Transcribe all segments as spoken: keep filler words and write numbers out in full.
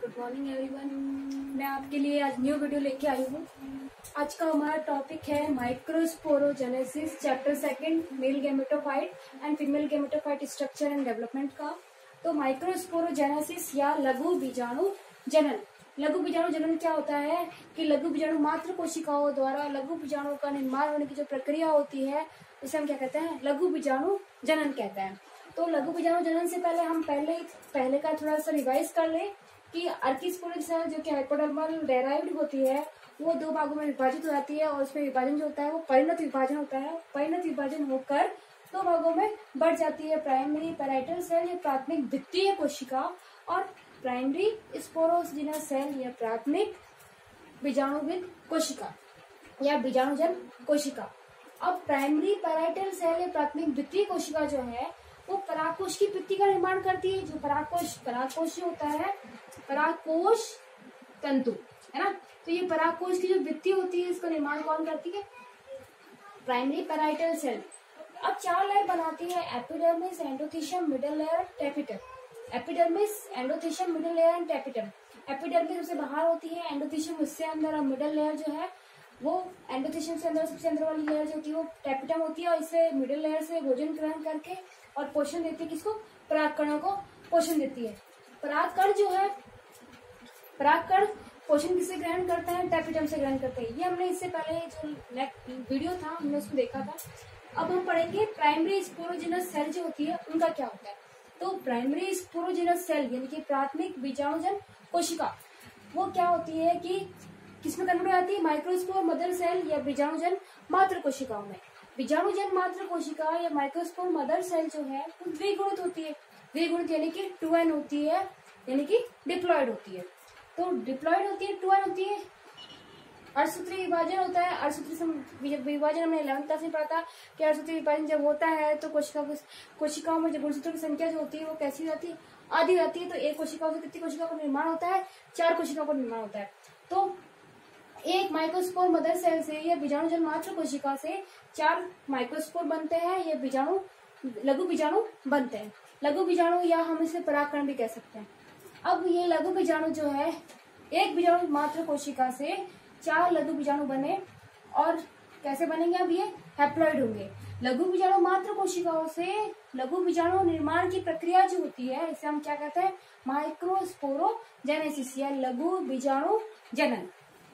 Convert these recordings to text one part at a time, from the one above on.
Good morning everyone. मैं आपके लिए आज न्यू वीडियो लेके आई हूँ। आज का हमारा टॉपिक है microsporogenesis, chapter second, male gametophyte and female gametophyte structure and development का। तो माइक्रोस्पोरोजेनेसिस या लघु बीजाणु जनन। लघु बीजाणु जनन क्या होता है कि लघु बीजाणु मात्र कोशिकाओं द्वारा लघु बीजाणु का निर्माण होने की जो प्रक्रिया होती है उसे हम क्या कहते हैं, लघु बीजाणु जनन कहते हैं। तो लघु बीजाणु जनन से पहले हम पहले पहले का थोड़ा सा रिवाइज कर लें कि अर्किस्पोरिक सेल जो कि हाइपोडर्मल डेराइव्ड होती है वो दो भागों में विभाजित हो जाती है और उसमें विभाजन जो होता है वो परिणत विभाजन होता है। परिणत विभाजन होकर दो भागों में बढ़ जाती है, प्राइमरी पैराइटल सेल या प्राथमिक वित्तीय कोशिका और प्राइमरी स्पोरोजिनस सेल या प्राथमिक बीजाणुविद कोशिका या बीजाणुजन कोशिका। अब प्राइमरी पैराइटल सेल या प्राथमिक वित्तीय कोशिका जो है वो परागकोश की भित्ति का निर्माण करती है। जो परागकोश परागकोश जो होता है परागकोश तंतु है ना, तो ये परागकोश की जो भित्ति होती है इसका निर्माण कौन करती है, प्राइमरी पैराइटल सेल। अब चार लेयर बनाती है, epidermis, endothecium, middle layer, tapetum. Epidermis, endothecium, middle layer and tapetum. Epidermis सबसे बाहर होती है, एंडोथीशियम उससे अंदर और मिडल लेयर जो है वो एंडोथीशियम से अंदर सबसे अंदर वाली लेयर जो होती है वो टेपिटम होती है और इससे मिडिल लेयर से भोजन ग्रहण करके और पोषण देती है। किसको? परागकणों को पोषण देती है। परागकण जो है परागकण पोषण किससे ग्रहण करते हैं? टेपिटम से ग्रहण करते हैं। ये हमने इससे पहले जो नेक्स्ट वीडियो था हमने उसमें देखा था। अब हम पढ़ेंगे प्राइमरी स्पोरोजिनस सेल जो होती है उनका क्या होता है। तो प्राइमरी स्पोरोजिनस सेल यानी कि प्राथमिक बीजाणुजन कोशिका वो क्या होती है कि किसमें कन्वर्ट हो जाती है, माइक्रोस्पोर मदर सेल या बीजाणुजन मात्र कोशिकाओं में। बीजाणुजन मात्र कोशिका या माइक्रोस्पोर मदर सेल जो है वो द्विगुणित होती है। द्विगुणित यानी कि टू एन होती है, यानी कि डिप्लॉयड होती है। तो डिप्लॉयड होती है, टू एन होती है। अर्धसूत्री विभाजन होता है। अर्धसूत्री विभाजन हमने इलेवंथ क्लास में पढ़ा था कि अर्धसूत्री विभाजन जब होता है तो कोशिका कोशिकाओं में जो गुणसूत्रों की संख्या जो होती है वो कैसी हो जाती है, आधी रहती है। तो एक कोशिका से कितनी कोशिका का निर्माण होता है? चार कोशिकाओं का निर्माण होता है। तो एक माइक्रोस्पोर मदर सेल से या बीजाणुजन मात्र कोशिका से चार माइक्रोस्पोर बनते हैं, ये बीजाणु लघु बीजाणु बनते हैं। लघु बीजाणु या हम इसे परागकण भी कह सकते हैं। अब ये लघु बीजाणु जो है एक बीजाणु मात्र कोशिका से चार लघु बीजाणु बने और कैसे बनेंगे? अब ये हैप्लॉइड होंगे। लघु बीजाणु मात्र कोशिकाओं से लघु बीजाणु निर्माण की प्रक्रिया जो होती है इसे हम क्या कहते हैं? माइक्रोस्पोरोजेनेसिस या लघु बीजाणु जनन।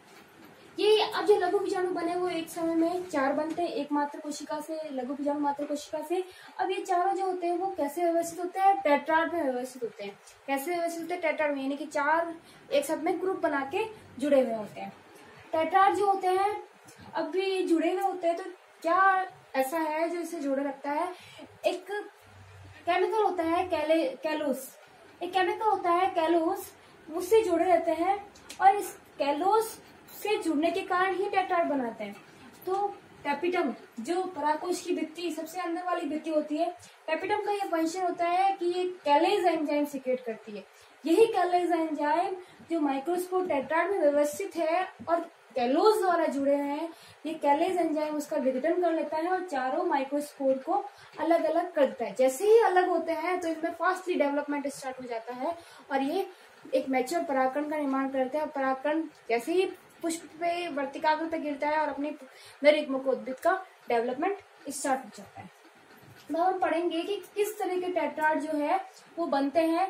ये अब जो लघु बीजाणु बने वो एक समय में चार बनते हैं, एक मात्र कोशिका से, लघु बीजाणु मात्र कोशिका से। अब ये चारों जो होते हैं वो कैसे व्यवस्थित होते हैं? टेट्राड में व्यवस्थित होते हैं। कैसे व्यवस्थित होते हैं? टेट्राड में, यानी कि चार एक साथ में ग्रुप बना के जुड़े हुए होते हैं। टेट्राड जो होते हैं अब भी जुड़े हुए होते हैं, तो क्या ऐसा है जो इसे जोड़े रखता है? एक केमिकल होता है कैले कैलोस एक केमिकल होता है कैलोस, उससे जुड़े रहते हैं और इस कैलोस से जुड़ने के कारण ही टेट्राड बनाते हैं। तो टेपिटम जो परागकोश की भित्ति सबसे अंदर वाली भित्ति होती है, टेपिटम का यह फंक्शन होता है कि ये कैलेज एंजाइम सीक्रेट करती है। यही कैलेज एंजाइम जो माइक्रोस्पोर टेट्राड में व्यवस्थित है और कैलोस द्वारा जुड़े हैं, ये कैलेज एंजाइम उसका विघटन कर लेता है और चारों माइक्रोस्पोर को अलग अलग करता है। जैसे ही अलग होते हैं तो इनमें फास्टली डेवलपमेंट स्टार्ट हो जाता है और ये एक मैच्योर परागकण का निर्माण करते हैं। परागकण जैसे ही पुष्प पे वर्तिकाग्र पे गिरता है और अपनी नरयुग्मकोद्भिद का डेवलपमेंट स्टार्ट हो जाता है। अब हम पढ़ेंगे कि किस तरह के टेट्राड जो है वो बनते हैं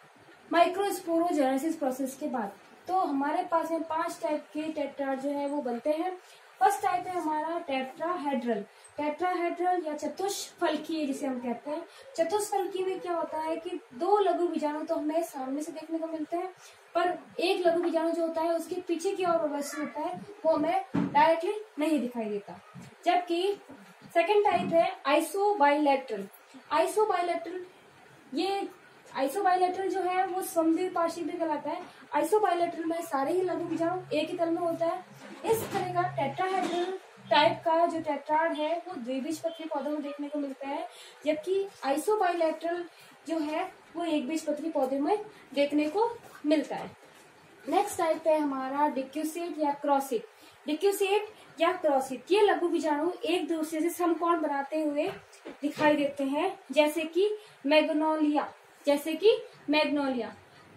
माइक्रोस्पोरोजेनेसिस प्रोसेस के बाद। तो हमारे पास में पांच टाइप के टेट्राड जो है वो बनते हैं। फर्स्ट टाइप है हमारा टेट्राहेड्रल। टेट्राहेड्रल या चतुष्फलकीय जिसे हम कहते हैं। चतुष्फलकीय में क्या होता है कि दो लघु बीजाणु तो हमें सामने से देखने को मिलते हैं, पर एक लघु बीजाणु जो होता है उसके पीछे की ओर व्यवस्थित होता है, वो हमें डायरेक्टली नहीं दिखाई देता। जबकि सेकंड टाइप है आइसोबाइलेटरल। आइसोबाइलेटरल ये आइसोबाइलेटरल जो है वो समद्विपार्श्विक भी कहलाता है। आइसोबाइलेटरल में सारे ही लघु बीजाणु एक ही तल में होता है। इस तरह का टेट्राहेड्रल टाइप का जो टेट्राड है वो द्विबीजपत्री पौधों में देखने को मिलता है, जबकि आइसोबाइलेटरल जो है वो एक बीजपत्री पौधे में देखने को मिलता है। नेक्स्ट टाइप है हमारा डिक्यूसेट या क्रॉसिट। डिक्यूसेट या क्रॉसिट ये लघु बीजाणु एक दूसरे से समकोण बनाते हुए दिखाई देते हैं, जैसे कि मैग्नोलिया जैसे कि मैग्नोलिया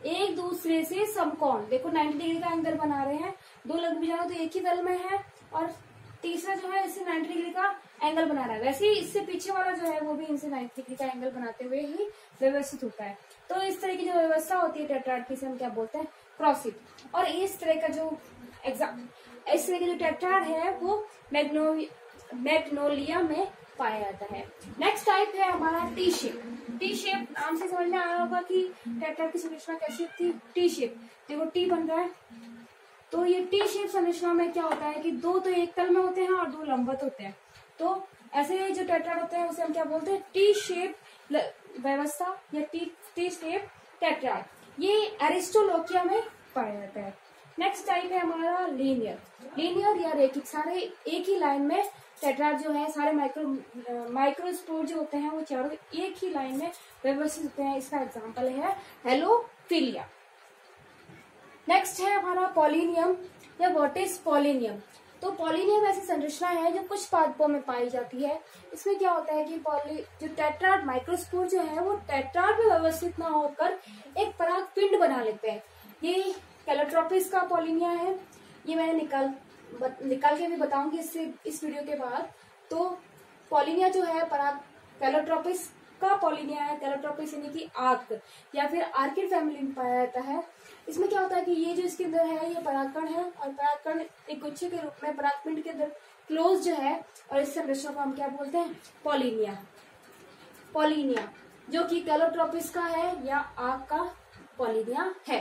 एक दूसरे से समकोण, देखो नाइन्टी डिग्री का एंगल बना रहे हैं, दो लघु भुजाएं तो एक ही तल में है, और तीसरा जो है इससे नाइन्टी डिग्री का एंगल बना रहा है। वैसे ही इससे पीछे वाला जो है वो भी इनसे नाइन्टी डिग्री का एंगल बनाते हुए ही व्यवस्थित होता है। तो इस तरह की जो व्यवस्था होती है टेट्राड की, हम क्या बोलते हैं, क्रॉसिड। और इस तरह का जो एग्जाम इस तरह का जो टेट्राड है वो मैग्नो मैग्नोलिया में पाया जाता है। नेक्स्ट टाइप है हमारा टी शेप। टी शेप नाम से समझ में आया होगा कि टेट्राड की संरचना कैसी थी, टी शेप। देखो टी बन रहा है, तो ये टी शेप संरचना में क्या होता है कि दो तो एक तल में होते हैं और दो लंबवत होते हैं। तो ऐसे जो टेट्राड होते हैं उसे हम क्या बोलते हैं, टी शेप व्यवस्था या टी टी शेप टेट्राड। ये एरिस्टोलोकिया में पाया जाता है। नेक्स्ट टाइप है हमारा लीनियर। लीनियर या रेखिक, सारे एक ही लाइन में टेट्राड जो है, सारे माइक्रो माइक्रोस्पोर जो होते हैं वो चारों एक ही लाइन में व्यवस्थित होते हैं। इसका एग्जांपल है हेलोफिलिया। नेक्स्ट है हमारा पॉलिनियम या व्हाट इज पॉलिनियम। तो पॉलिनियम ऐसी संरचना है जो कुछ पादपों में पाई जाती है। इसमें क्या होता है कि पॉली जो टेट्राड माइक्रोस्पोर जो है वो टेट्राड में व्यवस्थित ना होकर एक पराग पिंड बना लेते हैं। ये कैलोट्रोपिस का पॉलिनिया है, ये मैंने निकाल निकाल के भी बताऊंगी इससे इस वीडियो के बाद। तो पॉलिनिया जो है पराग कैलोट्रोपिस का पॉलिनिया है। कैलोट्रोपिस यानी कि आर्क या फिर आर्किड फैमिली में पाया जाता है। इसमें क्या होता है कि ये जो इसके अंदर है ये परागकण है, और परागकण एक गुच्छे के रूप में परागपिंड के अंदर क्लोज जो है, और इस संरचना को हम क्या बोलते हैं, पॉलिनिया। पॉलिनिया जो कि कैलोट्रोपिस का है या आर्क का पॉलिनिया है।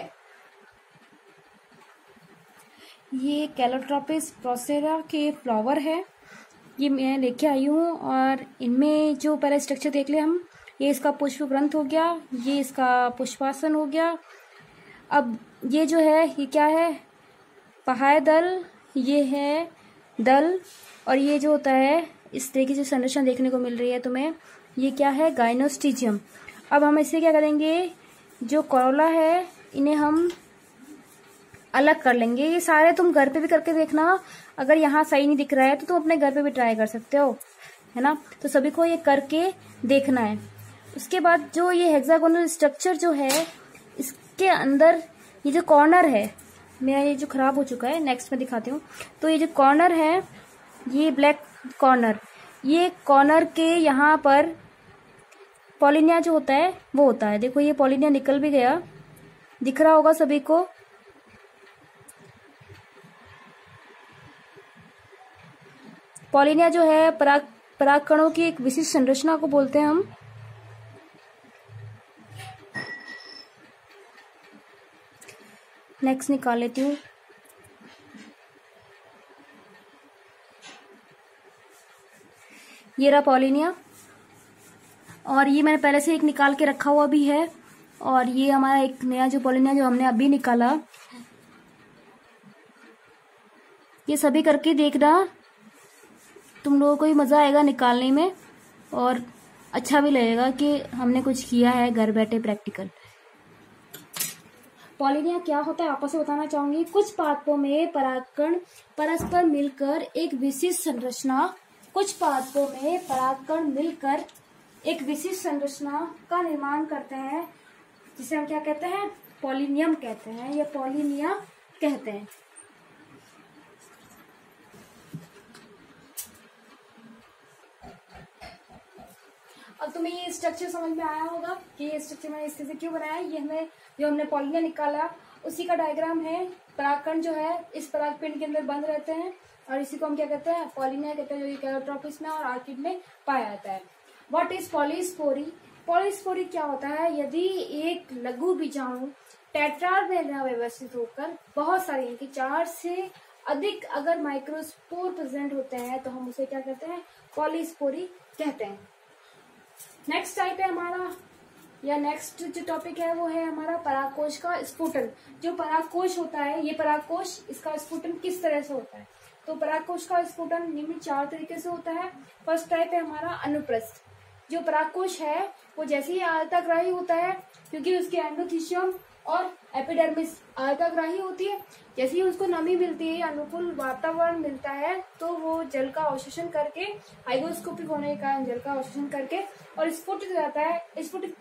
ये कैलोट्रोपिस प्रोसेरा के फ्लावर है, ये मैं लेके आई हूँ। और इनमें जो पहले स्ट्रक्चर देख ले हम, ये इसका पुष्प ग्रंथ हो गया, ये इसका पुष्पासन हो गया। अब ये जो है ये क्या है, पहाय दल, ये है दल, और ये जो होता है इस तरह की जो संरचना देखने को मिल रही है तुम्हें, ये क्या है, गाइनोस्टिजियम। अब हम इससे क्या करेंगे, जो कोरोला है इन्हें हम अलग कर लेंगे। ये सारे तुम घर पे भी करके देखना, अगर यहाँ सही नहीं दिख रहा है तो तुम अपने घर पे भी ट्राई कर सकते हो, है ना। तो सभी को ये करके देखना है। उसके बाद जो ये हेक्सागोनल स्ट्रक्चर जो है, इसके अंदर ये जो कॉर्नर है, मेरा ये जो खराब हो चुका है, नेक्स्ट में दिखाती हूँ। तो ये जो कॉर्नर है, ये ब्लैक कॉर्नर, ये कॉर्नर के यहाँ पर पॉलिनिया जो होता है वो होता है। देखो ये पॉलिनिया निकल भी गया, दिख रहा होगा सभी को। पॉलिनिया जो है पराग परागकणों की एक विशिष्ट संरचना को बोलते हैं हम। नेक्स्ट निकाल लेती हूँ। ये रहा पॉलिनिया, और ये मैंने पहले से एक निकाल के रखा हुआ भी है, और ये हमारा एक नया जो पॉलिनिया जो हमने अभी निकाला। ये सभी करके देखना, तुम लोगों को भी मजा आएगा निकालने में, और अच्छा भी लगेगा कि हमने कुछ किया है घर बैठे प्रैक्टिकल। पॉलिनिया क्या होता है आपस में बताना चाहूंगी। कुछ पादपों में परागकण परस्पर मिलकर एक विशिष्ट संरचना कुछ पादपों में परागकण मिलकर एक विशिष्ट संरचना का निर्माण करते हैं, जिसे हम क्या कहते हैं, पॉलिनियम कहते हैं या पॉलिनिया कहते हैं। अब तुम्हें ये स्ट्रक्चर समझ में आया होगा कि ये स्ट्रक्चर मैंने इस तरह से क्यों बनाया। ये हमें जो हमने पॉलिनिया निकाला उसी का डायग्राम है। परागकण जो है इस परागपिंड के अंदर बंद रहते हैं, और इसी को हम क्या कहते हैं, पॉलिनिया कहते हैं, जो कैलोट्रोपिस में और आर्किड में पाया जाता है। What is पॉलीस्पोरी। पॉलीस्पोरी क्या होता है, यदि एक लघु बीजाणु टेट्राड में न व्यवस्थित होकर बहुत सारे यानी कि चार से अधिक अगर माइक्रोस्पोर प्रेजेंट होते हैं तो हम उसे क्या कहते हैं, पॉलीस्पोरी कहते हैं। नेक्स्ट टाइप है हमारा या नेक्स्ट जो टॉपिक है वो है हमारा परागकोश का स्फुटन। जो परागकोश होता है, ये परागकोश, इसका स्फुटन किस तरह से होता है। तो परागकोश का स्फुटन निम्न चार तरीके से होता है। फर्स्ट टाइप है हमारा अनुप्रस्थ। जो परागकोश है वो जैसे ही आयताग्राही होता है, क्योंकि उसके एंडोथीशियम और एपिडर्मिस आयताग्राही होती है, जैसे ही उसको नमी मिलती है, अनुकूल वातावरण मिलता है, तो वो जल का अवशोषण करके, हाइग्रोस्कोपिक होने के कारण जल का अवशोषण करके और स्फुटित हो जाता है। स्फुटित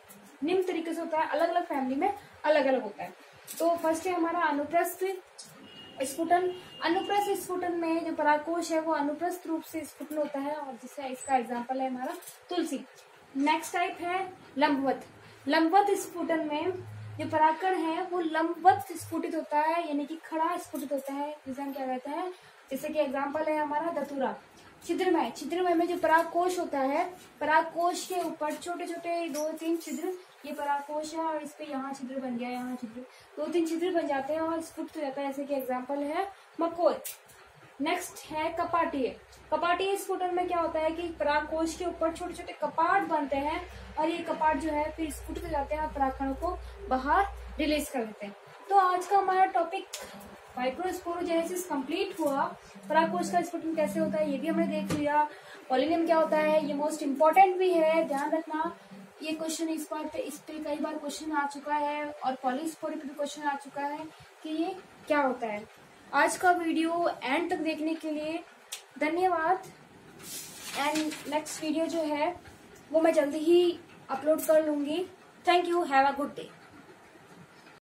निम्न तरीके से होता है, अलग अलग फैमिली में अलग अलग होता है। तो फर्स्ट है हमारा अनुप्रस्थ स्फुटन। अनुप्रस्थ स्फुटन में जो परागकोश है वो अनुप्रस्थ रूप से स्फुटन होता है, और जिससे इसका एग्जाम्पल है हमारा तुलसी। नेक्स्ट टाइप है लंबवत। लंबवत स्फुटन में जो परागकण है वो लंबवत स्फुटित होता है, यानी कि खड़ा स्फुटित होता है, जिसे हम क्या कहते हैं, जैसे कि एग्जाम्पल है हमारा धतूरा। छिद्रमय, छिद्रमय में जो परागकोश होता है, परागकोश के ऊपर छोटे छोटे दो तीन छिद्र, ये परागकोश है और इस पे यहाँ छिद्र बन गया, यहाँ छिद्र, दो तीन छिद्र बन जाते हैं और स्फुट हो जाता है, जैसे कि एग्जाम्पल है मकोर। नेक्स्ट है कपाटीय। कपाटीय स्फुटन में क्या होता है कि परागकोश के ऊपर छोटे छोटे कपाट बनते हैं और ये कपाट जो है फिर स्फुट हो जाते हैं और परागकणों को बाहर रिलीज कर देते हैं। तो आज का हमारा टॉपिक माइक्रोस्पोरोजेनेसिस कंप्लीट हुआ। परागकोश का स्फुटन कैसे होता है ये भी हमने देख लिया। पॉलिनियम क्या होता है ये मोस्ट इम्पोर्टेंट भी है, ध्यान रखना। ये क्वेश्चन इस बार पे इस पे कई बार क्वेश्चन आ चुका है और पॉलीस्पोरी पे भी क्वेश्चन आ चुका है कि ये क्या होता है। आज का वीडियो एंड तक देखने के लिए धन्यवाद। एंड नेक्स्ट वीडियो जो है वो मैं जल्दी ही अपलोड कर लूंगी। Thank you, have a good day.